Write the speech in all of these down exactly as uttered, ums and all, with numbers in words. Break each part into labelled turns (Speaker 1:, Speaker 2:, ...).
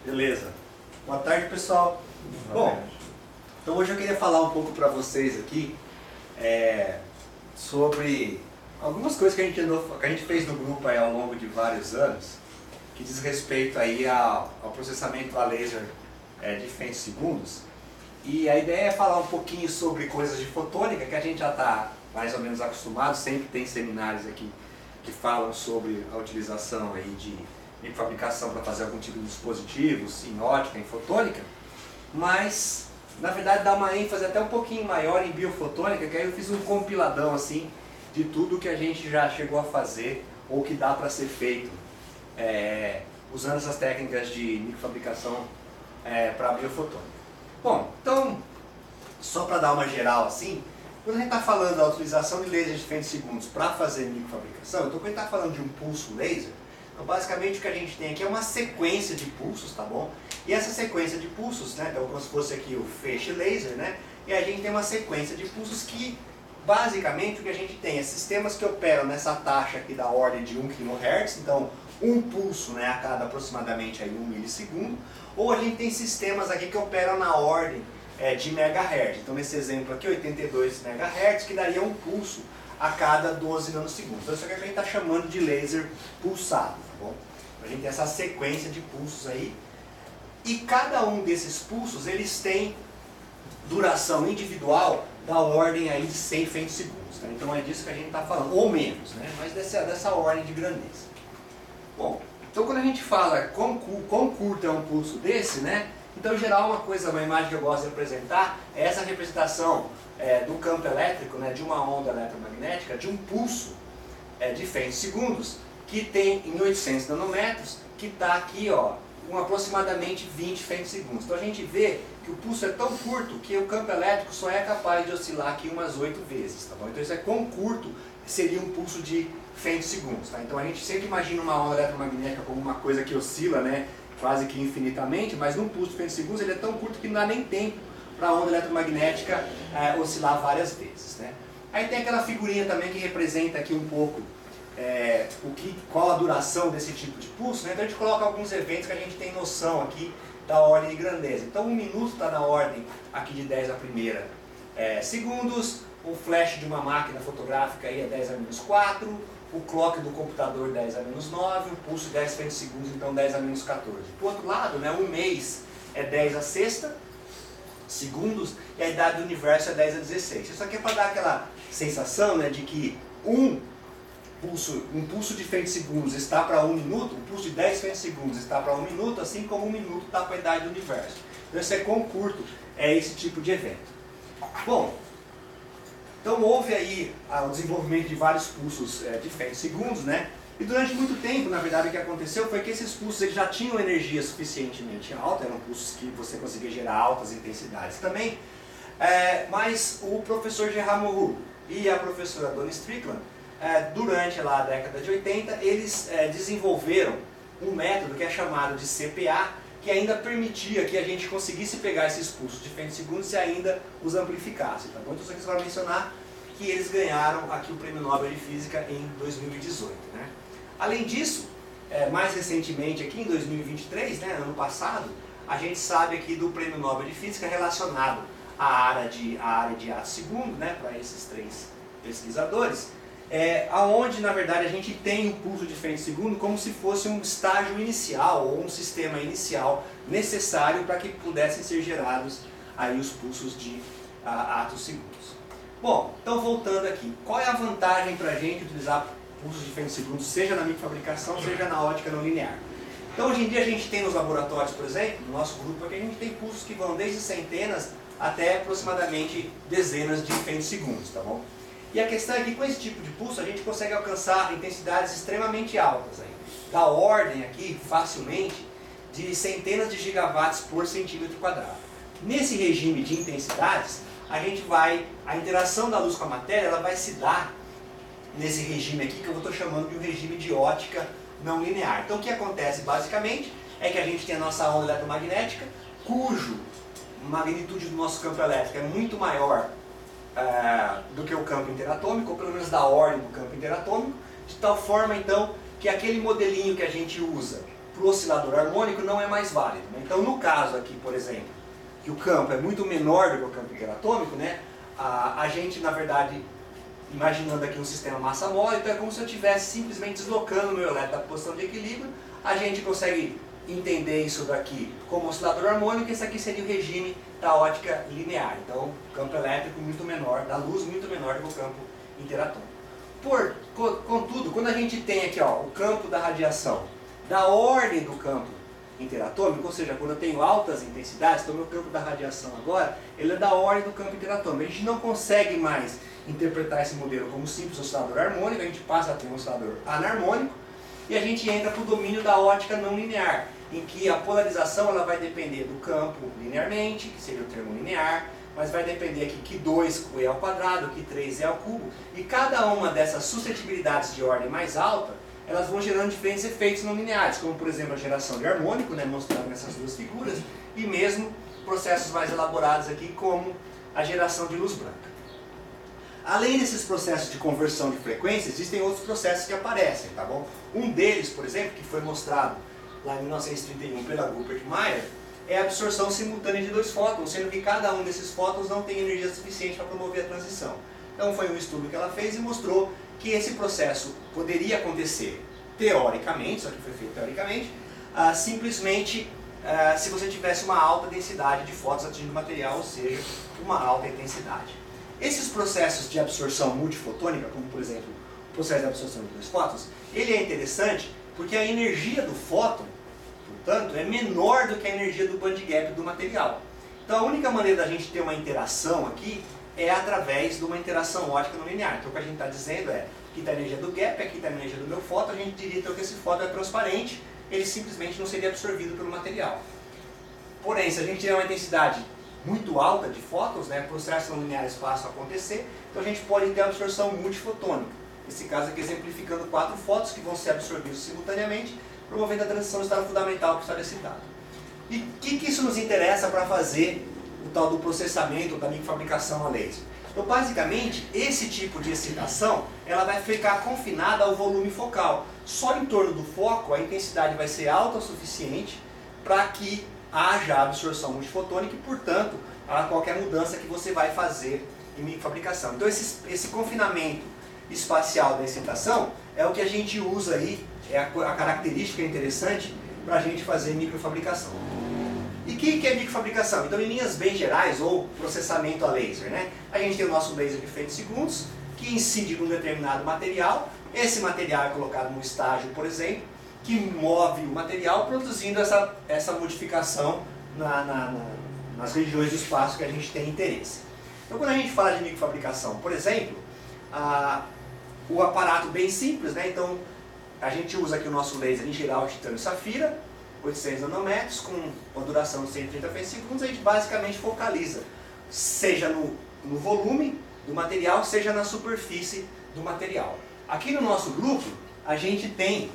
Speaker 1: Beleza. Boa tarde, pessoal. Bom, então hoje eu queria falar um pouco para vocês aqui é, sobre algumas coisas que a, gente andou, que a gente fez no grupo aí ao longo de vários anos, que diz respeito aí ao, ao processamento a laser é, de femtosegundos. E a ideia é falar um pouquinho sobre coisas de fotônica, que a gente já está mais ou menos acostumado, sempre tem seminários aqui que falam sobre a utilização aí de microfabricação para fazer algum tipo de dispositivos em ótica, em fotônica, mas na verdade dá uma ênfase até um pouquinho maior em biofotônica, que aí eu fiz um compiladão assim de tudo que a gente já chegou a fazer ou que dá para ser feito é, usando essas técnicas de microfabricação é, para biofotônica. Bom, então, só para dar uma geral assim, quando a gente está falando da utilização de lasers de femtosegundos para fazer microfabricação, então quando a gente está falando de um pulso laser, então basicamente o que a gente tem aqui é uma sequência de pulsos, tá bom? E essa sequência de pulsos, né, então como se fosse aqui o feixe laser, né, e a gente tem uma sequência de pulsos que, basicamente, o que a gente tem é sistemas que operam nessa taxa aqui da ordem de um quilohertz, então um pulso, né, a cada aproximadamente aí um milissegundo, ou a gente tem sistemas aqui que operam na ordem é, de megahertz. Então nesse exemplo aqui, oitenta e dois megahertz, que daria um pulso a cada doze nanosegundos. Então isso aqui a gente está chamando de laser pulsado, tá bom? A gente tem essa sequência de pulsos aí, e cada um desses pulsos, eles têm duração individual da ordem aí de cem femtosegundos, tá? Então é disso que a gente está falando, ou menos, né? Mas dessa, dessa ordem de grandeza. Bom, então quando a gente fala quão, quão curto é um pulso desse, né? Então em geral uma coisa, uma imagem que eu gosto de apresentar é essa representação é, do campo elétrico, né, de uma onda eletromagnética, de um pulso é, de femtosegundos que tem em oitocentos nanômetros, que está aqui, ó, com aproximadamente vinte femtosegundos. Então a gente vê que o pulso é tão curto que o campo elétrico só é capaz de oscilar aqui umas oito vezes, tá bom? Então isso é quão curto seria um pulso de femtosegundos, tá? Então a gente sempre imagina uma onda eletromagnética como uma coisa que oscila, né, quase que infinitamente, mas num pulso de femtosegundos ele é tão curto que não dá nem tempo para a onda eletromagnética é, oscilar várias vezes, né? Aí tem aquela figurinha também que representa aqui um pouco é, o que, qual a duração desse tipo de pulso, né? Então a gente coloca alguns eventos que a gente tem noção aqui da ordem de grandeza. Então um minuto está na ordem aqui de dez a primeira é, segundos, o flash de uma máquina fotográfica aí é dez a menos quatro, o clock do computador dez a menos nove, o pulso dez femtosegundos, então dez a menos quatorze. Por outro lado, né, um mês é dez a sexta segundos e a idade do universo é dez a dezesseis. Isso aqui é para dar aquela sensação, né, de que um pulso, um pulso de femtosegundos está para um minuto, um pulso de dez femtosegundos está para um minuto, assim como um minuto está para a idade do universo. Então isso é quão curto é esse tipo de evento. Bom, então houve aí ah, o desenvolvimento de vários pulsos é, de femtosegundos, né? E durante muito tempo, na verdade, o que aconteceu foi que esses pulsos eles já tinham energia suficientemente alta, eram pulsos que você conseguia gerar altas intensidades também, é, mas o professor Gerard Mourou e a professora Donna Strickland, é, durante lá a década de oitenta, eles é, desenvolveram um método que é chamado de C P A, que ainda permitia que a gente conseguisse pegar esses pulsos de femtosegundos e ainda os amplificasse, tá bom? Então só quis só mencionar que eles ganharam aqui o Prêmio Nobel de Física em dois mil e dezoito, né? Além disso, é, mais recentemente aqui em dois mil e vinte e três, né, ano passado, a gente sabe aqui do Prêmio Nobel de Física relacionado à área de, à área de ato segundo, né, para esses três pesquisadores, é, aonde na verdade a gente tem o pulso de femtosegundo como se fosse um estágio inicial ou um sistema inicial necessário para que pudessem ser gerados aí os pulsos de a, atos segundos. Bom, então voltando aqui, qual é a vantagem para a gente utilizar pulsos de femtosegundos, seja na microfabricação, seja na ótica não linear? Então hoje em dia a gente tem nos laboratórios, por exemplo, no nosso grupo aqui, a gente tem pulsos que vão desde centenas até aproximadamente dezenas de femtosegundos, tá bom? E a questão é que com esse tipo de pulso a gente consegue alcançar intensidades extremamente altas, aí, da ordem aqui, facilmente, de centenas de gigawatts por centímetro quadrado. Nesse regime de intensidades, a gente vai, a interação da luz com a matéria, ela vai se dar nesse regime aqui, que eu estou chamando de um regime de ótica não linear. Então o que acontece basicamente é que a gente tem a nossa onda eletromagnética, cujo magnitude do nosso campo elétrico é muito maior uh, do que o campo interatômico, ou pelo menos da ordem do campo interatômico, de tal forma então que aquele modelinho que a gente usa para o oscilador harmônico não é mais válido, né? Então, no caso aqui, por exemplo, que o campo é muito menor do que o campo interatômico, né? a, a gente, na verdade, imaginando aqui um sistema massa-mole, então é como se eu estivesse simplesmente deslocando o meu elétron da posição de equilíbrio. A gente consegue entender isso daqui como oscilador harmônico, esse aqui seria o regime da ótica linear. Então, campo elétrico muito menor, da luz muito menor do que o campo interatômico. Por, contudo, quando a gente tem aqui ó, o campo da radiação da ordem do campo interatômico, ou seja, quando eu tenho altas intensidades, então o meu campo da radiação agora, ele é da ordem do campo interatômico. A gente não consegue mais interpretar esse modelo como simples oscilador harmônico, a gente passa a ter um oscilador anarmônico, e a gente entra para o domínio da ótica não linear, em que a polarização ela vai depender do campo linearmente, que seria o termo linear, mas vai depender aqui que dois é ao quadrado, que três é ao cubo, e cada uma dessas suscetibilidades de ordem mais alta, elas vão gerando diferentes efeitos não lineares, como por exemplo a geração de harmônico, né, mostrado nessas duas figuras, e mesmo processos mais elaborados aqui, como a geração de luz branca. Além desses processos de conversão de frequência, existem outros processos que aparecem, tá bom? Um deles, por exemplo, que foi mostrado lá em mil novecentos e trinta e um pela Rupert Mayer, é a absorção simultânea de dois fótons, sendo que cada um desses fótons não tem energia suficiente para promover a transição. Então foi um estudo que ela fez e mostrou que esse processo poderia acontecer teoricamente, só que foi feito teoricamente, uh, simplesmente uh, se você tivesse uma alta densidade de fótons atingindo o material, ou seja, uma alta intensidade. Esses processos de absorção multifotônica, como por exemplo o processo de absorção de dois fótons, ele é interessante porque a energia do fóton, portanto, é menor do que a energia do bandgap do material. Então a única maneira da gente ter uma interação aqui é através de uma interação ótica não linear. Então o que a gente está dizendo é, aqui está a energia do gap, aqui está a energia do meu fóton, a gente diria então que esse fóton é transparente, ele simplesmente não seria absorvido pelo material. Porém, se a gente tiver uma intensidade muito alta de fótons, né, processos não lineares passam a acontecer, então a gente pode ter a absorção multifotônica. Nesse caso aqui exemplificando quatro fótons que vão ser absorvidos simultaneamente, promovendo a transição do estado fundamental que está citado. E o que, que isso nos interessa para fazer o tal do processamento, da microfabricação a laser? Então, basicamente, esse tipo de excitação ela vai ficar confinada ao volume focal. Só em torno do foco a intensidade vai ser alta o suficiente para que haja absorção multifotônica e, portanto, há qualquer mudança que você vai fazer em microfabricação. Então, esse, esse confinamento espacial da excitação é o que a gente usa aí, é a, a característica interessante para a gente fazer microfabricação. E o que, que é microfabricação? Então, em linhas bem gerais, ou processamento a laser, né? A gente tem o nosso laser de femtosegundos, que incide num determinado material. Esse material é colocado num estágio, por exemplo, que move o material, produzindo essa, essa modificação na, na, na, nas regiões do espaço que a gente tem interesse. Então, quando a gente fala de microfabricação, por exemplo, a, o aparato bem simples, né? Então, a gente usa aqui o nosso laser em geral de titânio safira, oitocentos nanômetros, com uma duração de cento e trinta femtosegundos, a gente basicamente focaliza, seja no, no volume do material, seja na superfície do material. Aqui no nosso grupo, a gente tem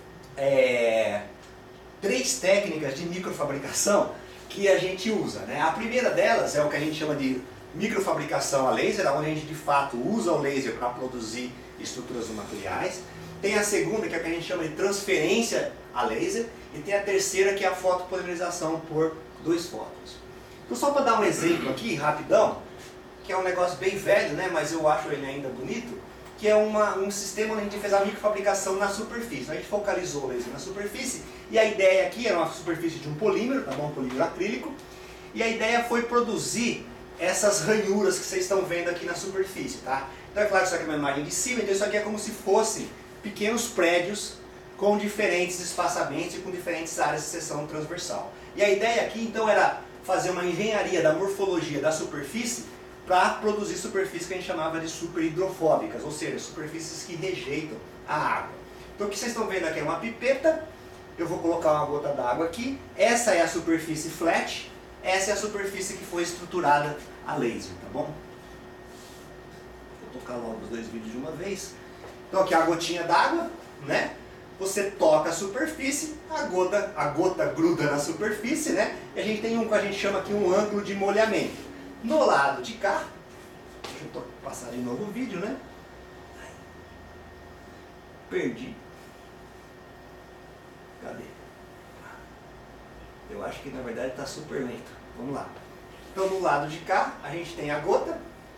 Speaker 1: é, três técnicas de microfabricação que a gente usa, né? A primeira delas é o que a gente chama de microfabricação a laser, onde a gente de fato usa o laser para produzir estruturas do materiais. Tem a segunda, que é o que a gente chama de transferência a laser, e tem a terceira, que é a fotopolimerização por dois fótons. Então, só para dar um exemplo aqui, rapidão, que é um negócio bem velho, né, mas eu acho ele ainda bonito, que é uma, um sistema onde a gente fez a microfabricação na superfície. A gente focalizou o laser na superfície, e a ideia aqui era uma superfície de um polímero, tá bom? Um polímero acrílico, e a ideia foi produzir essas ranhuras que vocês estão vendo aqui na superfície, tá? Então é claro que isso aqui é uma imagem de cima, então isso aqui é como se fosse pequenos prédios com diferentes espaçamentos e com diferentes áreas de seção transversal. E a ideia aqui então era fazer uma engenharia da morfologia da superfície para produzir superfícies que a gente chamava de superhidrofóbicas, ou seja, superfícies que rejeitam a água. Então o que vocês estão vendo aqui é uma pipeta, eu vou colocar uma gota d'água aqui, essa é a superfície flat, essa é a superfície que foi estruturada a laser, tá bom? Vou tocar logo os dois vídeos de uma vez. Então aqui é a gotinha d'água, né? Você toca a superfície, a gota, a gota gruda na superfície, né? E a gente tem um que a gente chama aqui um ângulo de molhamento. No lado de cá, deixa eu passar de novo o vídeo, né? Perdi. Cadê? Eu acho que na verdade está super lento. Vamos lá. Então do lado de cá a gente tem a gota.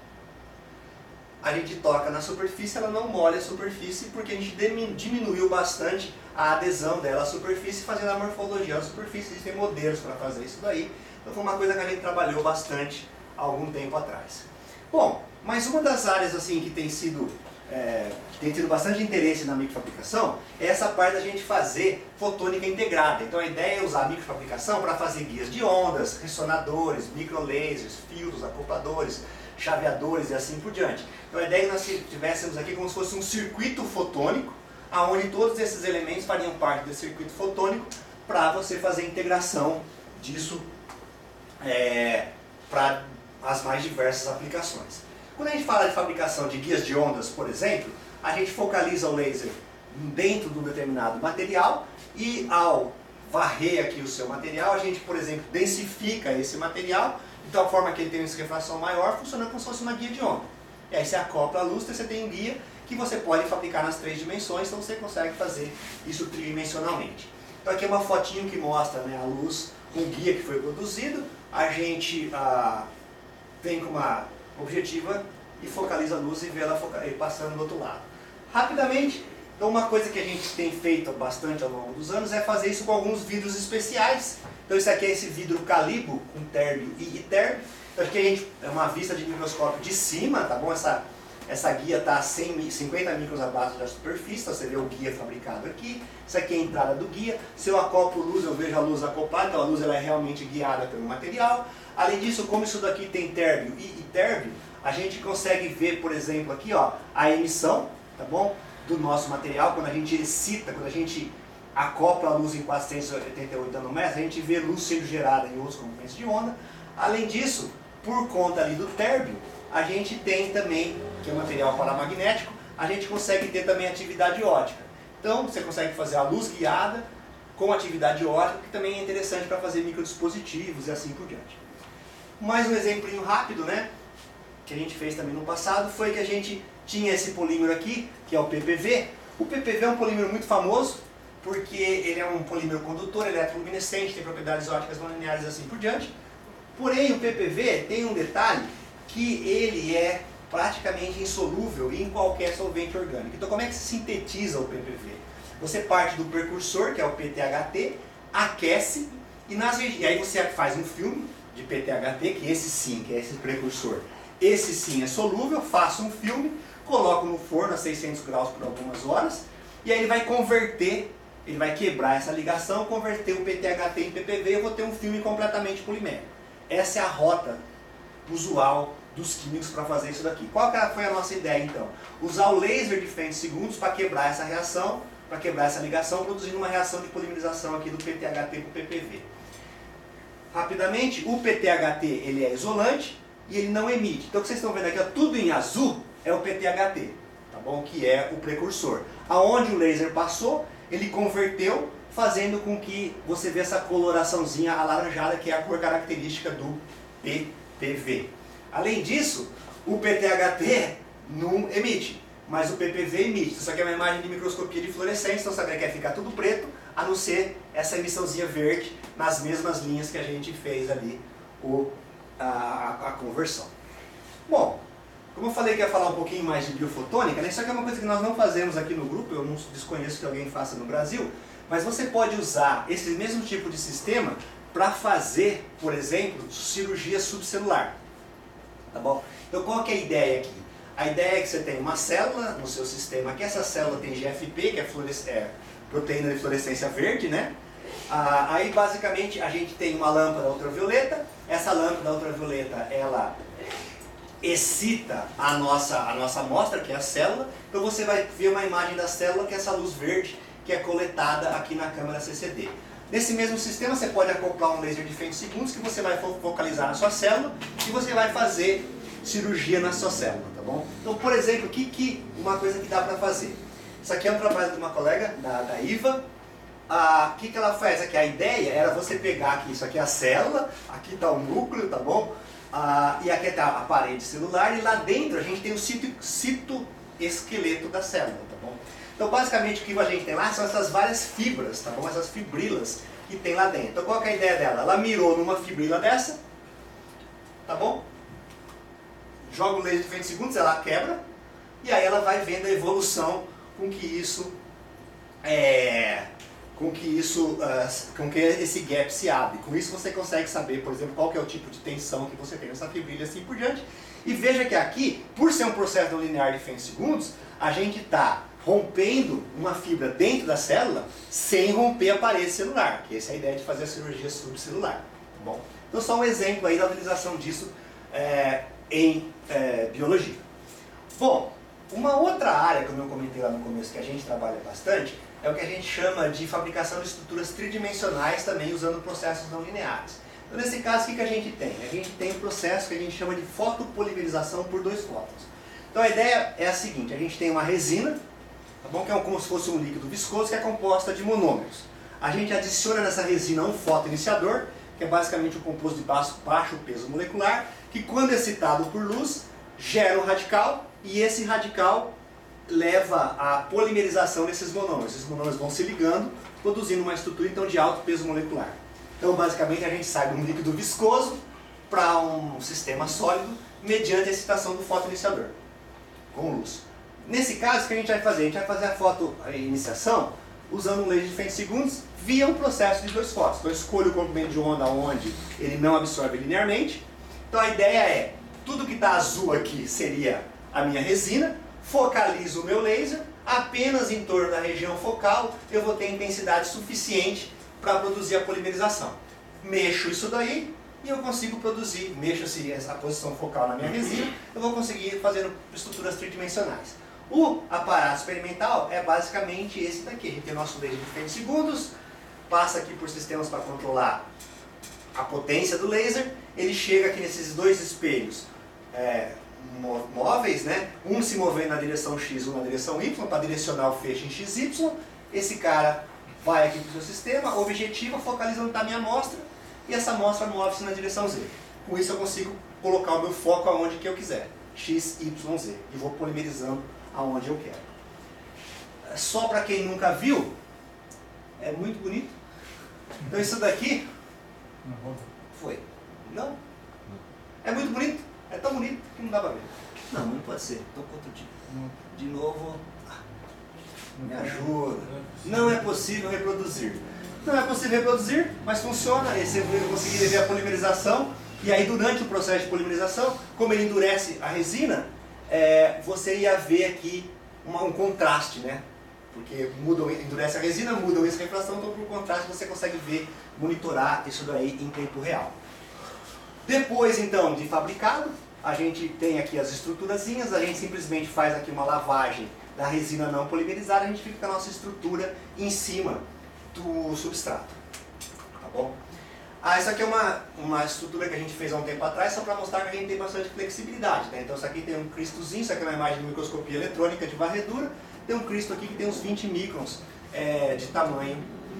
Speaker 1: A gente toca na superfície, ela não molha a superfície porque a gente diminuiu bastante a adesão dela à superfície, fazendo a morfologia da superfície. Existem modelos para fazer isso daí. Então foi uma coisa que a gente trabalhou bastante há algum tempo atrás. Bom, mas uma das áreas assim que tem sido é, que tem tido bastante interesse na microfabricação é essa parte da gente fazer fotônica integrada. Então a ideia é usar a microfabricação para fazer guias de ondas, ressonadores, microlasers, filtros, acopladores, chaveadores e assim por diante. Então a ideia é que nós tivéssemos aqui como se fosse um circuito fotônico, onde todos esses elementos fariam parte desse circuito fotônico para você fazer a integração disso é, para as mais diversas aplicações. Quando a gente fala de fabricação de guias de ondas, por exemplo, a gente focaliza o laser dentro de um determinado material e ao varrer aqui o seu material, a gente, por exemplo, densifica esse material de tal forma que ele tem uma refração maior, funcionando como se fosse uma guia de onda. E aí você acopla a luz, então você tem um guia que você pode fabricar nas três dimensões, então você consegue fazer isso tridimensionalmente. Então aqui é uma fotinho que mostra, né, a luz, um guia que foi produzido, a gente ah, vem com uma objetiva e focaliza a luz e vê ela passando do outro lado. Rapidamente, então uma coisa que a gente tem feito bastante ao longo dos anos é fazer isso com alguns vidros especiais. Então isso aqui é esse vidro calibo com térbio e itérbio. Então aqui a gente é uma vista de microscópio de cima, tá bom? Essa, essa guia está a cinquenta micros abaixo da superfície, então você vê o guia fabricado aqui. Isso aqui é a entrada do guia. Se eu acoplo luz, eu vejo a luz acoplada, então a luz ela é realmente guiada pelo material. Além disso, como isso daqui tem térbio e itérbio, a gente consegue ver, por exemplo, aqui ó, a emissão, tá bom? Do nosso material, quando a gente excita, quando a gente acopla a luz em quatrocentos e oitenta e oito nanômetros, a gente vê luz sendo gerada em outros componentes de onda. Além disso, por conta ali do térbio, a gente tem também, que é material paramagnético, a gente consegue ter também atividade ótica. Então, você consegue fazer a luz guiada com atividade ótica, que também é interessante para fazer microdispositivos e assim por diante. Mais um exemplinho rápido, né, que a gente fez também no passado, foi que a gente tinha esse polímero aqui, que é o P P V. O P P V é um polímero muito famoso, porque ele é um polímero condutor, eletroluminescente, tem propriedades ópticas não lineares e assim por diante. Porém, o P P V tem um detalhe, que ele é praticamente insolúvel em qualquer solvente orgânico. Então, como é que se sintetiza o P P V? Você parte do precursor, que é o P T H T, aquece, e, nas, e aí você faz um filme de P T H T, que esse sim, que é esse precursor, esse sim é solúvel, faço um filme, coloco no forno a seiscentos graus por algumas horas, e aí ele vai converter, ele vai quebrar essa ligação, converter o P T H T em P P V, e eu vou ter um filme completamente polimérico. Essa é a rota usual dos químicos para fazer isso daqui. Qual que foi a nossa ideia então? Usar o laser de femtosegundos para quebrar essa reação, para quebrar essa ligação, produzindo uma reação de polimerização aqui do P T H T para o P P V. Rapidamente, o P T H T ele é isolante e ele não emite. Então o que vocês estão vendo aqui, ó, tudo em azul é o P T H T, tá bom? Que é o precursor. Aonde o laser passou, ele converteu, fazendo com que você vê essa coloraçãozinha alaranjada, que é a cor característica do P P V. Além disso, o P T H T não emite, mas o P P V emite. Isso aqui é uma imagem de microscopia de fluorescência, então você quer ficar tudo preto, a não ser essa emissãozinha verde nas mesmas linhas que a gente fez ali o, a, a conversão. Bom, como eu falei que ia falar um pouquinho mais de biofotônica, né? Isso aqui é uma coisa que nós não fazemos aqui no grupo, eu não desconheço que alguém faça no Brasil, mas você pode usar esse mesmo tipo de sistema para fazer, por exemplo, cirurgia subcelular. Tá bom? Então qual que é a ideia aqui? A ideia é que você tem uma célula no seu sistema, que essa célula tem G F P, que é, é proteína de fluorescência verde, né? Ah, aí basicamente a gente tem uma lâmpada ultravioleta, essa lâmpada ultravioleta ela excita a nossa, a nossa amostra, que é a célula, então você vai ver uma imagem da célula, que é essa luz verde, que é coletada aqui na câmera C C D. Nesse mesmo sistema você pode acoplar um laser de femtosegundos que você vai focalizar na sua célula e você vai fazer cirurgia na sua célula, tá bom? Então, por exemplo, que, que uma coisa que dá para fazer. Isso aqui é um trabalho de uma colega, da, da Iva. Ah, o que, que ela faz aqui? A ideia era você pegar aqui, isso aqui é a célula, aqui está o núcleo, tá bom? Ah, e aqui está a parede celular e lá dentro a gente tem o cito, citoesqueleto da célula, tá bom? Então basicamente o que a gente tem lá são essas várias fibras, tá bom? Essas fibrilas que que tem lá dentro. Então qual que é a ideia dela? Ela mirou numa fibrila dessa, tá bom? Joga o laser de vinte segundos, ela quebra, e aí ela vai vendo a evolução com que isso, é, com que isso, uh, com que esse gap se abre. Com isso você consegue saber, por exemplo, qual que é o tipo de tensão que você tem nessa fibrilha e assim por diante. E veja que aqui, por ser um processo não linear de vinte segundos, a gente está rompendo uma fibra dentro da célula sem romper a parede celular, que essa é a ideia de fazer a cirurgia subcelular. Tá bom? Então só um exemplo aí da utilização disso é, em é, biologia. Bom, uma outra área, como eu comentei lá no começo, que a gente trabalha bastante, é o que a gente chama de fabricação de estruturas tridimensionais, também usando processos não lineares. Então nesse caso, o que, que a gente tem? A gente tem um processo que a gente chama de fotopolimerização por dois fótons. Então a ideia é a seguinte, a gente tem uma resina, tá bom? Que é como se fosse um líquido viscoso que é composta de monômeros. A gente adiciona nessa resina um fotoiniciador, que é basicamente um composto de baixo, baixo peso molecular, que quando excitado por luz, gera um radical, e esse radical leva à polimerização desses monômeros. Esses monômeros vão se ligando, produzindo uma estrutura então de alto peso molecular. Então basicamente a gente sai de um líquido viscoso para um sistema sólido, mediante a excitação do fotoiniciador, com luz. Nesse caso, o que a gente vai fazer? A gente vai fazer a fotoiniciação usando um laser de vinte segundos via um processo de dois fótons. Então eu escolho o comprimento de onda onde ele não absorve linearmente. Então a ideia é, tudo que está azul aqui seria a minha resina, focalizo o meu laser, apenas em torno da região focal eu vou ter intensidade suficiente para produzir a polimerização. Mexo isso daí e eu consigo produzir, mexo-se essa posição focal na minha resina, eu vou conseguir fazer estruturas tridimensionais. O aparato experimental é basicamente esse daqui. A gente tem o nosso laser de vinte segundos, passa aqui por sistemas para controlar a potência do laser, ele chega aqui nesses dois espelhos é, móveis, né? Um se movendo na direção X, um na direção Y, para direcionar o feixe em X Y. Esse cara vai aqui para o seu sistema, objetiva, focaliza onde está a minha amostra, e essa amostra move-se na direção Z. Com isso eu consigo colocar o meu foco aonde que eu quiser, X, Y, Z, e vou polimerizando aonde eu quero. Só para quem nunca viu, é muito bonito. Então isso daqui foi. Não? É muito bonito. É tão bonito que não dá para ver. Não, não pode ser. Estou com outro tipo. De novo. Me ajuda. Não é possível reproduzir. Não é possível reproduzir, mas funciona. Você vai conseguir ver a polimerização. E aí durante o processo de polimerização, como ele endurece a resina, é, você ia ver aqui uma, um contraste, né? Porque muda, endurece a resina, muda essa refração, então por contraste você consegue ver, monitorar isso daí em tempo real. Depois então de fabricado, a gente tem aqui as estruturazinhas, a gente simplesmente faz aqui uma lavagem da resina não polimerizada, a gente fica com a nossa estrutura em cima do substrato. Tá bom? Ah, essa aqui é uma, uma estrutura que a gente fez há um tempo atrás, só para mostrar que a gente tem bastante flexibilidade. Né? Então isso aqui tem um cristozinho, isso aqui é uma imagem de microscopia eletrônica de varredura, tem um cristo aqui que tem uns vinte microns é, de tamanho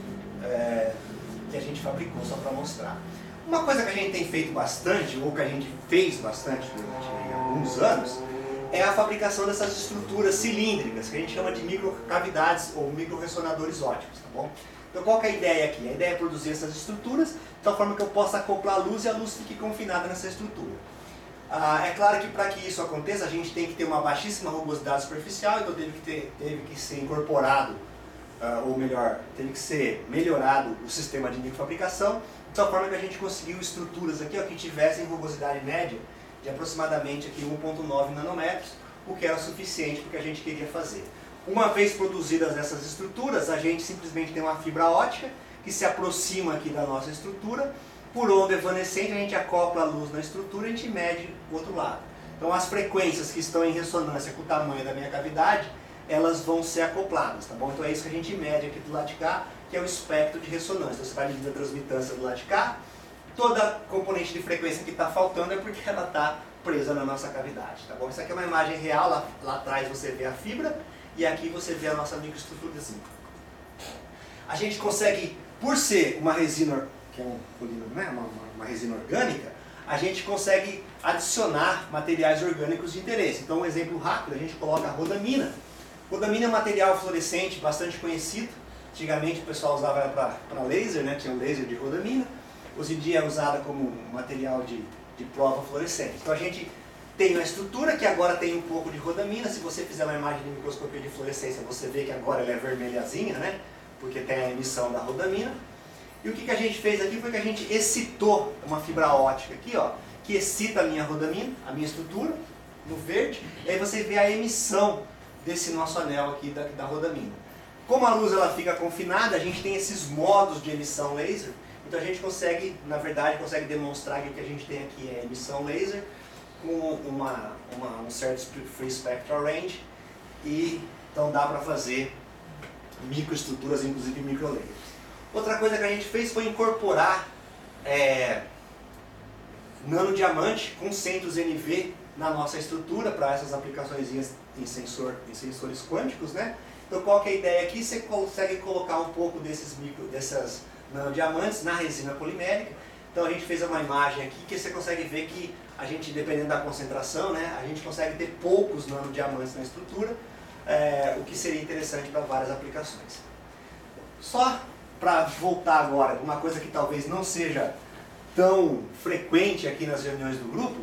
Speaker 1: é, que a gente fabricou, só para mostrar. Uma coisa que a gente tem feito bastante, ou que a gente fez bastante durante alguns anos, é a fabricação dessas estruturas cilíndricas, que a gente chama de microcavidades ou microressonadores ópticos, tá bom? Então qual que é a ideia aqui? A ideia é produzir essas estruturas de tal forma que eu possa acoplar a luz e a luz fique confinada nessa estrutura. Ah, é claro que para que isso aconteça a gente tem que ter uma baixíssima rugosidade superficial, então teve que, ter, teve que ser incorporado, ah, ou melhor, teve que ser melhorado o sistema de microfabricação, de tal forma que a gente conseguiu estruturas aqui ó, que tivessem rugosidade média de aproximadamente aqui um ponto nove nanômetros, o que era suficiente para o que a gente queria fazer. Uma vez produzidas essas estruturas, a gente simplesmente tem uma fibra óptica que se aproxima aqui da nossa estrutura, por onda evanescente a gente acopla a luz na estrutura e a gente mede o outro lado. Então as frequências que estão em ressonância com o tamanho da minha cavidade, elas vão ser acopladas, tá bom? Então é isso que a gente mede aqui do lado de cá, que é o espectro de ressonância. Então, você vai medir a transmitância do lado de cá, toda componente de frequência que está faltando é porque ela está presa na nossa cavidade, tá bom? Isso aqui é uma imagem real, lá, lá atrás você vê a fibra e aqui você vê a nossa microestruturazinha. A gente consegue, por ser uma resina, que é um polímero, né? uma, uma, uma resina orgânica, a gente consegue adicionar materiais orgânicos de interesse. Então um exemplo rápido, a gente coloca a rodamina. Rodamina é um material fluorescente bastante conhecido, Antigamente o pessoal usava ela para laser, né? Tinha um laser de rodamina. Hoje em dia é usada como material de, de prova fluorescente. Então a gente tem uma estrutura que agora tem um pouco de rodamina. Se você fizer uma imagem de microscopia de fluorescência, você vê que agora ela é vermelhazinha, né? Porque tem a emissão da rodamina. E o que, que a gente fez aqui foi que a gente excitou uma fibra óptica aqui, ó, que excita a minha rodamina, a minha estrutura, no verde. E aí você vê a emissão desse nosso anel aqui da, da rodamina. Como a luz ela fica confinada, a gente tem esses modos de emissão laser. Então a gente consegue, na verdade, consegue demonstrar que o que a gente tem aqui é emissão laser com uma, uma, um certo free spectral range. E então dá para fazer microestruturas, inclusive microlayers. Outra coisa que a gente fez foi incorporar é, nanodiamante com centros N V na nossa estrutura para essas aplicações em, sensor, em sensores quânticos, né? Então qual que é a ideia aqui? Você consegue colocar um pouco desses micro, dessas nanodiamantes na resina polimérica. Então a gente fez uma imagem aqui que você consegue ver que a gente, dependendo da concentração, né, a gente consegue ter poucos nanodiamantes na estrutura, é, o que seria interessante para várias aplicações. Só para voltar agora, uma coisa que talvez não seja tão frequente aqui nas reuniões do grupo,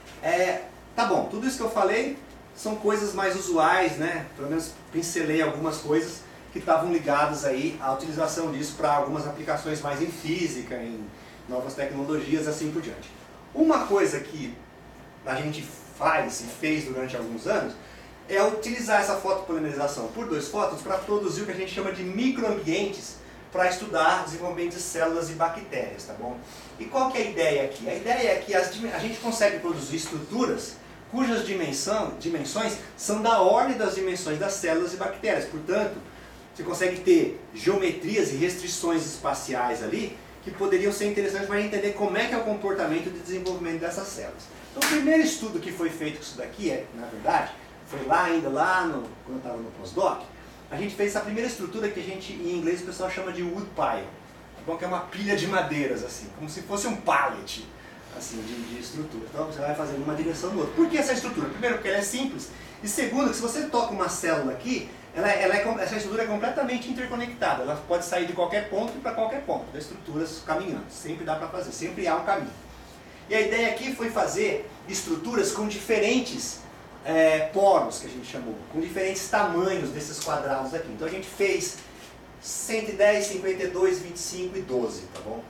Speaker 1: é, tá bom, tudo isso que eu falei são coisas mais usuais, né? Pelo menos pincelei algumas coisas que estavam ligadas aí à utilização disso para algumas aplicações mais em física, em novas tecnologias, assim por diante. Uma coisa que a gente faz e fez durante alguns anos é utilizar essa fotopolimerização por dois fótons para produzir o que a gente chama de microambientes para estudar desenvolvimento de células e bactérias, tá bom? E qual que é a ideia aqui? A ideia é que as, a gente consegue produzir estruturas cujas dimensão, dimensões são da ordem das dimensões das células e bactérias. Portanto, você consegue ter geometrias e restrições espaciais ali que poderiam ser interessantes para entender como é que é o comportamento de desenvolvimento dessas células. Então, o primeiro estudo que foi feito com isso daqui, é, na verdade, foi lá ainda lá, no, quando eu estava no pós-doc, a gente fez essa primeira estrutura que a gente, em inglês, o pessoal chama de wood pile, tá bom? Que é uma pilha de madeiras, assim, como se fosse um pallet, assim, de, de estrutura. Então você vai fazendo uma direção no outro. Por que essa estrutura? Primeiro, porque ela é simples. E segundo, que se você toca uma célula aqui, ela, ela é, essa estrutura é completamente interconectada. Ela pode sair de qualquer ponto e para qualquer ponto das estruturas caminhando. Sempre dá para fazer, sempre há um caminho. E a ideia aqui foi fazer estruturas com diferentes é, poros, que a gente chamou, com diferentes tamanhos desses quadrados aqui. Então a gente fez cento e dez, cinquenta e dois, vinte e cinco e doze, tá bom?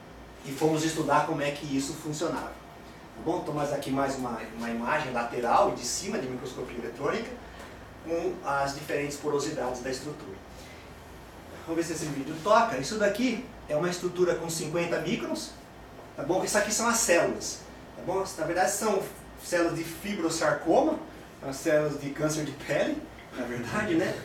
Speaker 1: E fomos estudar como é que isso funcionava. Tá bom? Então, mas aqui mais uma, uma imagem lateral e de cima de microscopia eletrônica com as diferentes porosidades da estrutura. Vamos ver se esse vídeo toca. Isso daqui é uma estrutura com cinquenta microns, tá bom? Isso aqui são as células, tá bom? Na verdade são células de fibrosarcoma, as células de câncer de pele, na verdade, né?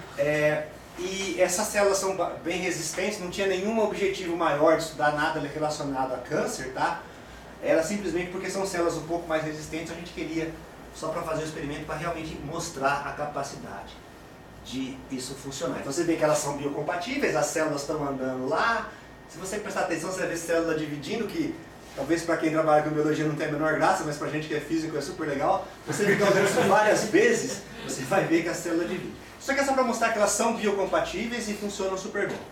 Speaker 1: É, e essas células são bem resistentes, não tinha nenhum objetivo maior de estudar nada relacionado a câncer, tá? Era simplesmente porque são células um pouco mais resistentes, a gente queria, só para fazer o experimento, para realmente mostrar a capacidade de isso funcionar. Então você vê que elas são biocompatíveis, as células estão andando lá. Se você prestar atenção, você vai ver célula dividindo, que talvez para quem trabalha com biologia não tenha a menor graça, mas para a gente que é físico é super legal. Você fica olhando isso várias vezes, você vai ver que a célula divide. Isso aqui é só para mostrar que elas são biocompatíveis e funcionam super bem.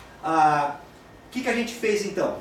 Speaker 1: Ah, o que, que a gente fez então?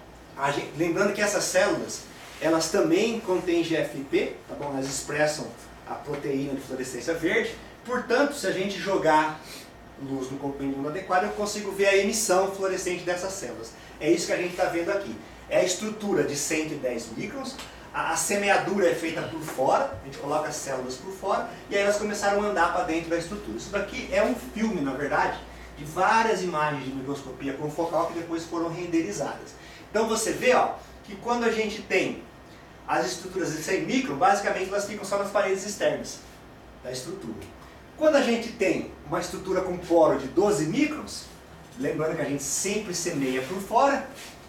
Speaker 1: A gente, lembrando que essas células, elas também contêm G F P, tá bom? Elas expressam a proteína de fluorescência verde. Portanto, se a gente jogar luz no comprimento adequado, eu consigo ver a emissão fluorescente dessas células. É isso que a gente está vendo aqui. É a estrutura de cento e dez microns, a, a semeadura é feita por fora, a gente coloca as células por fora, e aí elas começaram a andar para dentro da estrutura. Isso daqui é um filme, na verdade, de várias imagens de microscopia confocal que depois foram renderizadas. Então você vê, ó, que quando a gente tem as estruturas de cem micron, basicamente elas ficam só nas paredes externas da estrutura. Quando a gente tem uma estrutura com poro de doze microns, lembrando que a gente sempre semeia por fora,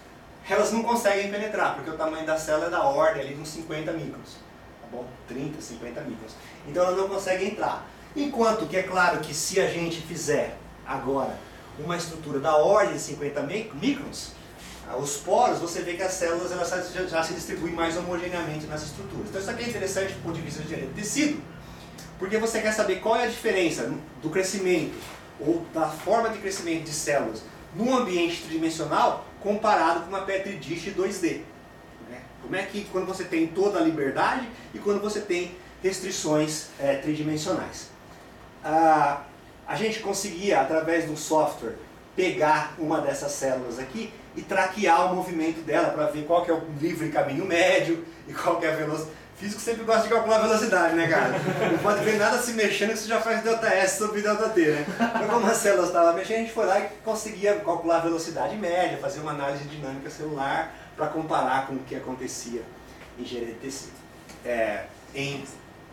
Speaker 1: elas não conseguem penetrar, porque o tamanho da célula é da ordem ali de uns cinquenta microns, tá bom? trinta, cinquenta microns. Então elas não conseguem entrar. Enquanto que é claro que se a gente fizer agora uma estrutura da ordem de cinquenta microns, os poros, você vê que as células elas já, já se distribuem mais homogeneamente nas estruturas. Então isso aqui é interessante do ponto de vista de tecido, porque você quer saber qual é a diferença do crescimento ou da forma de crescimento de células num ambiente tridimensional comparado com uma Petri dish dois D. Né? Como é que quando você tem toda a liberdade e quando você tem restrições é, tridimensionais. Ah, a gente conseguia, através do software, pegar uma dessas células aqui e traquear o movimento dela para ver qual que é o livre caminho médio e qual que é a velocidade. Físico sempre gosta de calcular a velocidade, né, cara? Não pode ver nada se mexendo que você já faz delta S sobre delta T, né? Então, como as células estavam mexendo, a gente foi lá e conseguia calcular a velocidade média, fazer uma análise dinâmica celular para comparar com o que acontecia em engenharia de tecido, é, em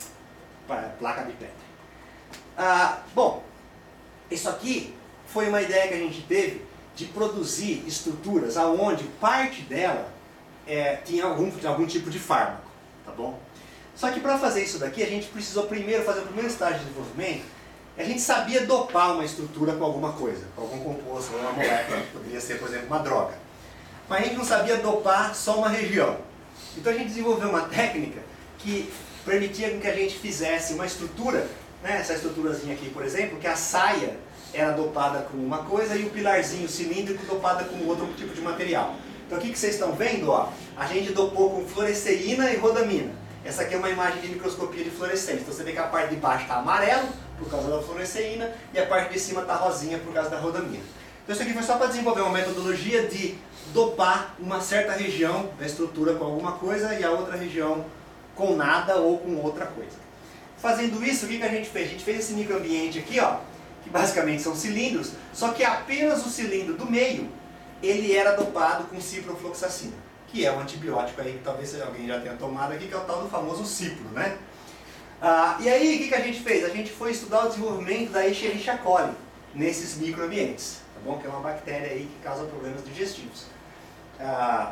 Speaker 1: placa de Petri. Ah, bom, isso aqui foi uma ideia que a gente teve de produzir estruturas aonde parte dela é, tinha algum, algum tipo de fármaco. Tá bom? Só que para fazer isso daqui, a gente precisou primeiro fazer o primeiro estágio de desenvolvimento. A gente sabia dopar uma estrutura com alguma coisa, com algum composto, ou uma molécula, que poderia ser, por exemplo, uma droga. Mas a gente não sabia dopar só uma região. Então a gente desenvolveu uma técnica que permitia que a gente fizesse uma estrutura, né, essa estruturazinha aqui, por exemplo, que a saia era dopada com uma coisa e o pilarzinho cilíndrico dopada com outro tipo de material. Então o que, que vocês estão vendo? Ó, a gente dopou com fluoresceína e rodamina. Essa aqui é uma imagem de microscopia de fluorescência. Então você vê que a parte de baixo está amarelo, por causa da fluoresceína, e a parte de cima está rosinha, por causa da rodamina. Então isso aqui foi só para desenvolver uma metodologia de dopar uma certa região da estrutura com alguma coisa e a outra região com nada ou com outra coisa. Fazendo isso, o que, que a gente fez? A gente fez esse microambiente aqui, ó, que basicamente são cilindros, só que apenas o cilindro do meio ele era dopado com ciprofloxacina, que é um antibiótico aí que talvez alguém já tenha tomado aqui, que é o tal do famoso cipro, né? Ah, e aí, o que, que a gente fez? A gente foi estudar o desenvolvimento da Escherichia coli nesses microambientes, tá bom? Que é uma bactéria aí que causa problemas digestivos. Ah,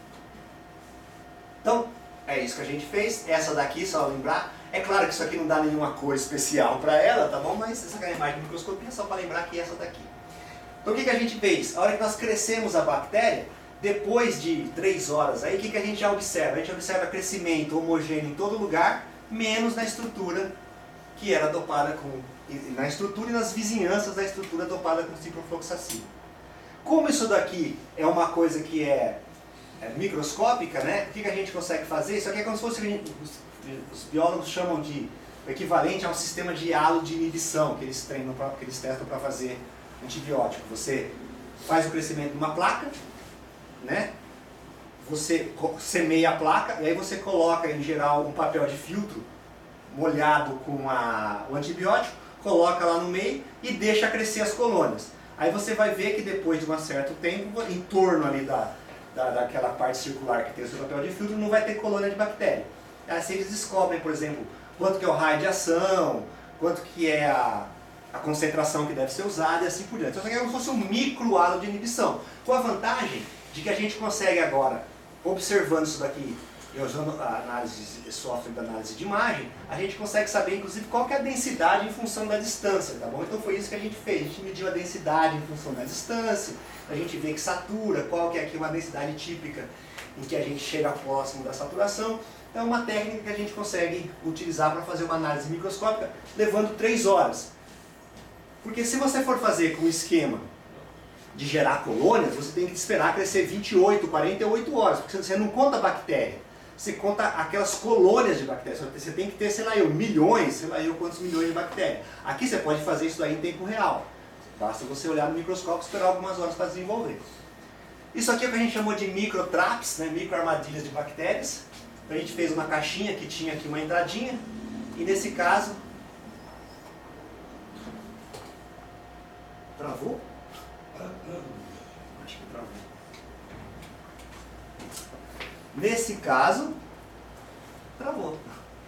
Speaker 1: então, é isso que a gente fez. Essa daqui, só lembrar, é claro que isso aqui não dá nenhuma cor especial para ela, tá bom? Mas essa aqui é a imagem de microscopia, só para lembrar que é essa daqui. Então o que, que a gente fez? A hora que nós crescemos a bactéria, depois de três horas, aí o que, que a gente já observa? A gente observa crescimento homogêneo em todo lugar, menos na estrutura que era dopada com... na estrutura e nas vizinhanças da estrutura dopada com ciprofloxacina. Como isso daqui é uma coisa que é, é microscópica, né? O que, que a gente consegue fazer? Isso aqui é como se fosse o que os, os biólogos chamam de o equivalente a um sistema de halo de inibição que eles treinam, pra, que eles testam para fazer antibiótico. Você faz o crescimento de uma placa, né? Você semeia a placa e aí você coloca em geral um papel de filtro molhado com a, o antibiótico, coloca lá no meio e deixa crescer as colônias. Aí você vai ver que depois de um certo tempo, em torno ali da, da, daquela parte circular que tem o seu papel de filtro, não vai ter colônia de bactéria. Assim eles descobrem, por exemplo, quanto que é o raio de ação, quanto que é a a concentração que deve ser usada e assim por diante. Então isso aqui é como se fosse um micro halo de inibição, com a vantagem de que a gente consegue agora, observando isso daqui e usando a análise, software da análise de imagem, a gente consegue saber inclusive qual que é a densidade em função da distância, tá bom? Então foi isso que a gente fez, a gente mediu a densidade em função da distância, a gente vê que satura, qual que é aqui uma densidade típica em que a gente chega próximo da saturação. Então é uma técnica que a gente consegue utilizar para fazer uma análise microscópica, levando três horas. Porque se você for fazer com o esquema de gerar colônias, você tem que esperar crescer vinte e oito, quarenta e oito horas, porque você não conta bactéria, você conta aquelas colônias de bactérias. Você tem que ter, sei lá eu, milhões, sei lá eu quantos milhões de bactérias. Aqui você pode fazer isso aí em tempo real. Basta você olhar no microscópio e esperar algumas horas para desenvolver. Isso aqui é o que a gente chamou de microtraps, né, micro armadilhas de bactérias. Então a gente fez uma caixinha que tinha aqui uma entradinha, e nesse caso... Travou? Acho que travou. Nesse caso, travou.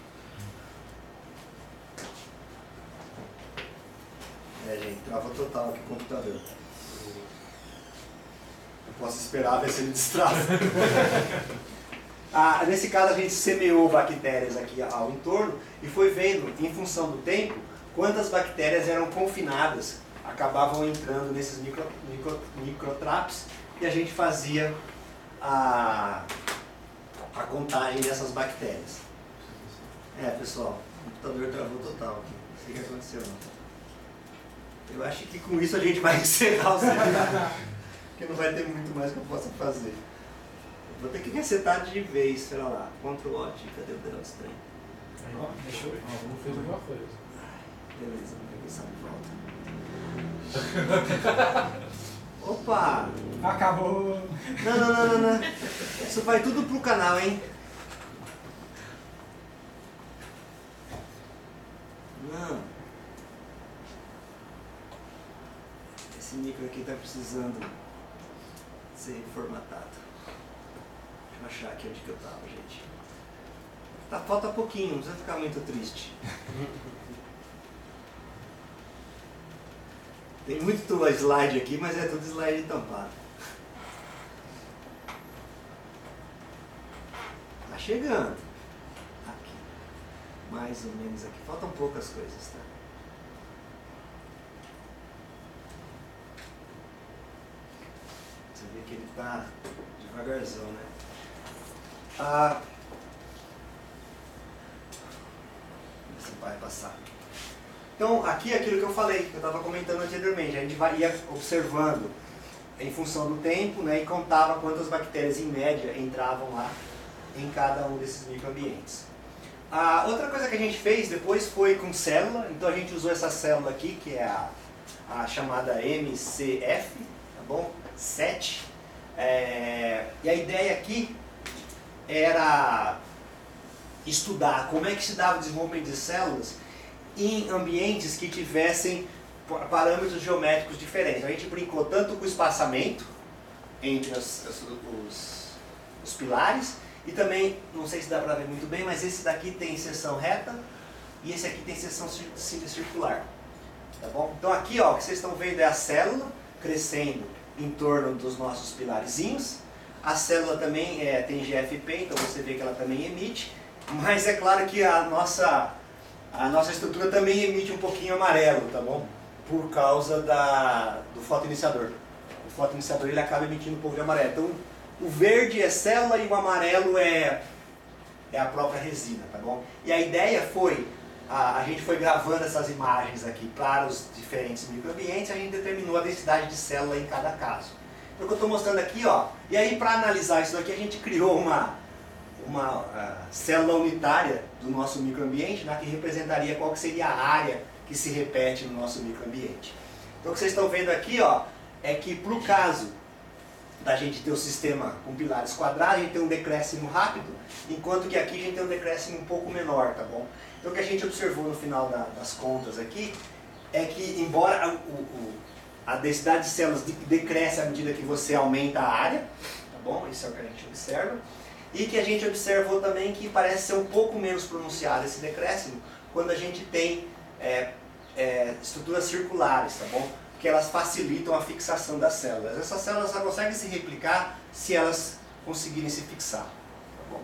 Speaker 1: É, gente, travou total aqui o computador. Eu posso esperar ver se ele destrava. Ah, nesse caso a gente semeou bactérias aqui ao entorno e foi vendo, em função do tempo, quantas bactérias eram confinadas, acabavam entrando nesses micro, micro, microtraps, e a gente fazia a, a contagem dessas bactérias. É, pessoal, o computador travou total aqui. Não sei o que aconteceu. Eu acho que com isso a gente vai encerrar o seminário, porque não vai ter muito mais que eu possa fazer. Vou ter que resetar de vez, sei lá, Ctrl Alt, cadê o dedo estranho?
Speaker 2: Aí, ó, deixa eu ver, ó, não fez alguma coisa.
Speaker 1: Beleza, vou pegar essa de volta. Opa!
Speaker 2: Acabou!
Speaker 1: Não, não, não, não, não. Isso vai tudo pro canal, hein? Não. Esse micro aqui tá precisando ser formatado. Deixa eu achar aqui onde que eu tava, gente. Tá, falta pouquinho, não precisa ficar muito triste. Tem muito slide aqui, mas é tudo slide tampado. Tá chegando. Aqui. Mais ou menos aqui. Faltam poucas coisas, tá? Você vê que ele tá devagarzão, né? Ah, esse vai passar. Então, aqui é aquilo que eu falei, que eu estava comentando anteriormente. A gente vai, ia observando em função do tempo, né, e contava quantas bactérias, em média, entravam lá em cada um desses microambientes. A outra coisa que a gente fez depois foi com célula. Então, a gente usou essa célula aqui, que é a, a chamada M C F, tá bom? sete. É, e a ideia aqui era estudar como é que se dava o desenvolvimento de células em ambientes que tivessem parâmetros geométricos diferentes. A gente brincou tanto com o espaçamento entre os, os, os pilares, e também, não sei se dá para ver muito bem, mas esse daqui tem seção reta e esse aqui tem seção circular. Tá bom? Então aqui, ó, o que vocês estão vendo é a célula crescendo em torno dos nossos pilarzinhos. A célula também é, tem G F P, então você vê que ela também emite, mas é claro que a nossa A nossa estrutura também emite um pouquinho amarelo, tá bom? Por causa da, do fotoiniciador. O fotoiniciador ele acaba emitindo um pouco de amarelo. Então, o verde é célula e o amarelo é, é a própria resina, tá bom? E a ideia foi, a, a gente foi gravando essas imagens aqui para os diferentes microambientes, e a gente determinou a densidade de célula em cada caso. Então, o que eu estou mostrando aqui, ó, e aí para analisar isso aqui, a gente criou uma... uma uh, célula unitária do nosso microambiente, né, que representaria qual que seria a área que se repete no nosso microambiente. Então o que vocês estão vendo aqui, ó, é que para o caso da gente ter o sistema com pilares quadrados, a gente tem um decréscimo rápido, enquanto que aqui a gente tem um decréscimo um pouco menor, tá bom? Então o que a gente observou no final da, das contas aqui é que, embora a, o, a densidade de células decresce à medida que você aumenta a área, tá bom? Isso é o que a gente observa. E que a gente observou também que parece ser um pouco menos pronunciado esse decréscimo quando a gente tem é, é, estruturas circulares, tá bom? Porque elas facilitam a fixação das células. Essas células só conseguem se replicar se elas conseguirem se fixar, tá bom?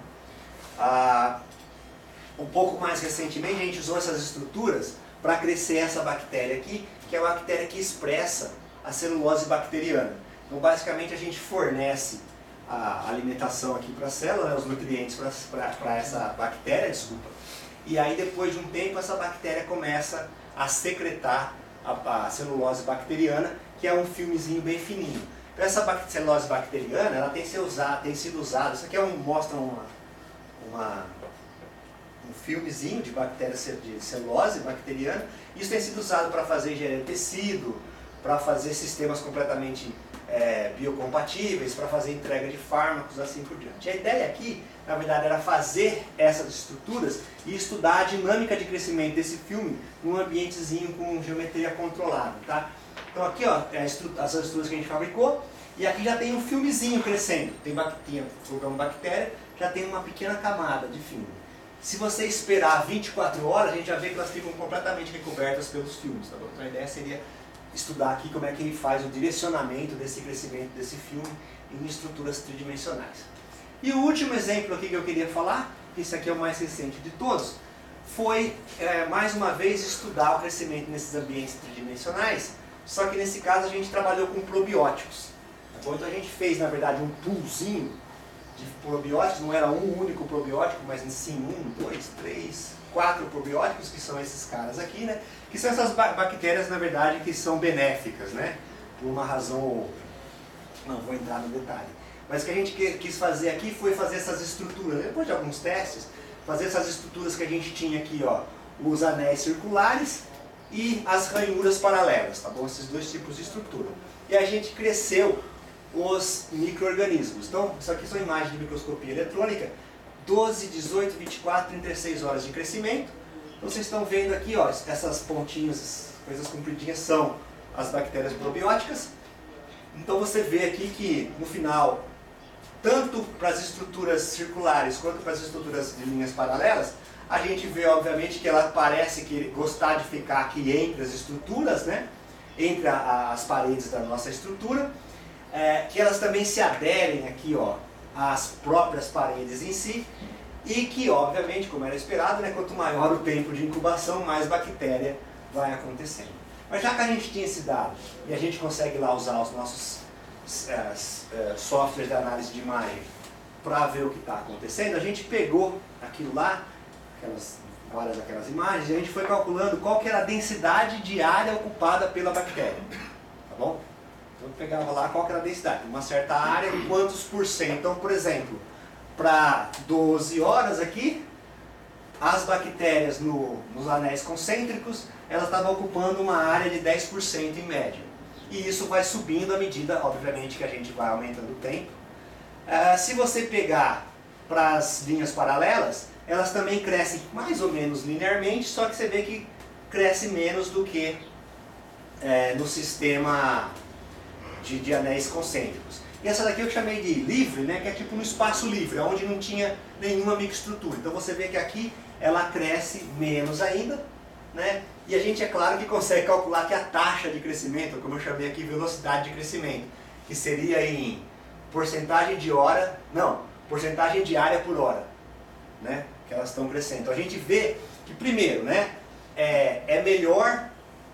Speaker 1: Ah, um pouco mais recentemente a gente usou essas estruturas para crescer essa bactéria aqui, que é a bactéria que expressa a celulose bacteriana. Então basicamente a gente fornece a alimentação aqui para a célula, né, os nutrientes para essa bactéria, desculpa. E aí depois de um tempo essa bactéria começa a secretar a, a celulose bacteriana, que é um filmezinho bem fininho. Então essa bac celulose bacteriana, ela tem, ser usada, tem sido usada, isso aqui é um, mostra uma, uma, um filmezinho de bactéria de celulose bacteriana. Isso tem sido usado para fazer engenharia de tecido, para fazer sistemas completamente É, biocompatíveis, para fazer entrega de fármacos, assim por diante. A ideia aqui, na verdade, era fazer essas estruturas e estudar a dinâmica de crescimento desse filme num ambientezinho com geometria controlada, tá? Então aqui, ó, é as estruturas que a gente fabricou, e aqui já tem um filmezinho crescendo. Tem bactéria, colocamos bactéria, já tem uma pequena camada de filme. Se você esperar vinte e quatro horas, a gente já vê que elas ficam completamente recobertas pelos filmes, tá bom? Então a ideia seria estudar aqui como é que ele faz o direcionamento desse crescimento desse filme em estruturas tridimensionais. E o último exemplo aqui que eu queria falar, que esse aqui é o mais recente de todos, foi, é, mais uma vez, estudar o crescimento nesses ambientes tridimensionais, só que nesse caso a gente trabalhou com probióticos. Tá bom? Então a gente fez, na verdade, um poolzinho de probióticos, não era um único probiótico, mas sim um, dois, três, quatro probióticos, que são esses caras aqui, né? Que são essas bactérias, na verdade, que são benéficas, né? Por uma razão ou outra. Não vou entrar no detalhe. Mas o que a gente quis fazer aqui foi fazer essas estruturas, depois de alguns testes, fazer essas estruturas que a gente tinha aqui, ó, os anéis circulares e as ranhuras paralelas, tá bom? Esses dois tipos de estrutura. E a gente cresceu os micro-organismos. Então, isso aqui são imagens de microscopia eletrônica, doze, dezoito, vinte e quatro, trinta e seis horas de crescimento. Então, vocês estão vendo aqui, ó, essas pontinhas, coisas compridinhas, são as bactérias probióticas. Então, você vê aqui que, no final, tanto para as estruturas circulares quanto para as estruturas de linhas paralelas, a gente vê, obviamente, que ela parece que gostar de ficar aqui entre as estruturas, né? Entre a, a, as paredes da nossa estrutura, é, que elas também se aderem aqui, ó, às próprias paredes em si, e que, obviamente, como era esperado, né, quanto maior o tempo de incubação, mais bactéria vai acontecendo. Mas já que a gente tinha esse dado, e a gente consegue lá usar os nossos é, é, softwares de análise de imagem para ver o que está acontecendo, a gente pegou aquilo lá, aquelas, várias daquelas imagens, e a gente foi calculando qual que era a densidade de área ocupada pela bactéria. Tá bom? Então eu pegava lá qual que era a densidade, uma certa área, quantos por cento. Então, por exemplo, para doze horas aqui, as bactérias no, nos anéis concêntricos, elas estavam ocupando uma área de dez por cento em média. E isso vai subindo à medida, obviamente, que a gente vai aumentando o tempo. Uh, se você pegar para as linhas paralelas, elas também crescem mais ou menos linearmente, só que você vê que cresce menos do que é, no sistema de, de anéis concêntricos. E essa daqui eu chamei de livre, né, que é tipo no espaço livre, onde não tinha nenhuma microestrutura. Então você vê que aqui ela cresce menos ainda, né? E a gente, é claro, que consegue calcular que a taxa de crescimento, como eu chamei aqui, velocidade de crescimento, que seria em porcentagem de hora, não, porcentagem de área por hora, né? Que elas estão crescendo. Então a gente vê que, primeiro, né, é, é melhor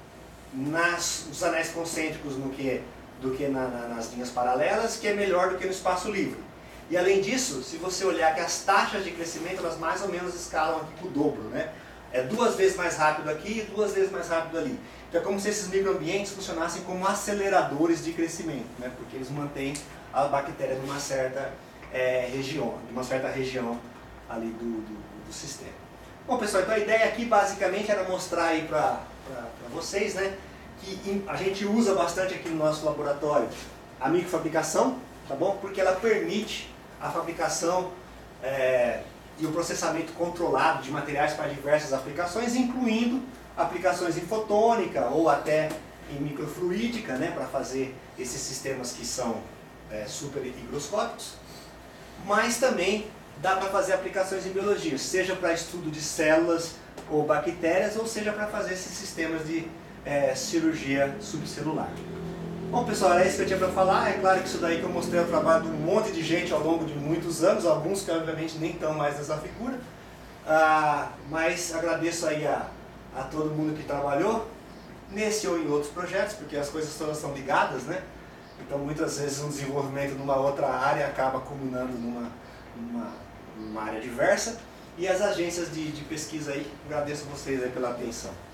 Speaker 1: nas, nos anéis concêntricos no que, do que na, na, nas linhas paralelas, que é melhor do que no espaço livre. E além disso, se você olhar que as taxas de crescimento, elas mais ou menos escalam aqui com o dobro, né? É duas vezes mais rápido aqui e duas vezes mais rápido ali. Então é como se esses microambientes funcionassem como aceleradores de crescimento, né? Porque eles mantêm a bactéria numa certa é, região, numa certa região ali do, do, do sistema. Bom, pessoal, então a ideia aqui basicamente era mostrar aí para vocês, né, que a gente usa bastante aqui no nosso laboratório a microfabricação, tá bom? Porque ela permite a fabricação é, e o processamento controlado de materiais para diversas aplicações, incluindo aplicações em fotônica ou até em microfluídica, né, para fazer esses sistemas que são é, super higroscópicos, mas também dá para fazer aplicações em biologia, seja para estudo de células ou bactérias, ou seja para fazer esses sistemas de é, cirurgia subcelular. Bom, pessoal, era isso que eu tinha para falar. É claro que isso daí que eu mostrei é o trabalho de um monte de gente ao longo de muitos anos, alguns que obviamente nem estão mais nessa figura, ah, mas agradeço aí a, a todo mundo que trabalhou nesse ou em outros projetos, porque as coisas todas são ligadas, né? Então muitas vezes um desenvolvimento numa outra área acaba culminando numa, numa, numa área diversa. E as agências de, de pesquisa aí, agradeço vocês aí pela atenção.